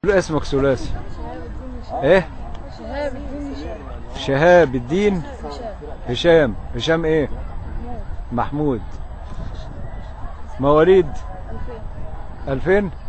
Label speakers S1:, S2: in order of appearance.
S1: اسمك ثلاثي. ايه؟
S2: شهاب الدين
S1: شهاب الدين هشام. هشام ايه؟ محمود. مواليد
S2: 2000.
S1: 2000.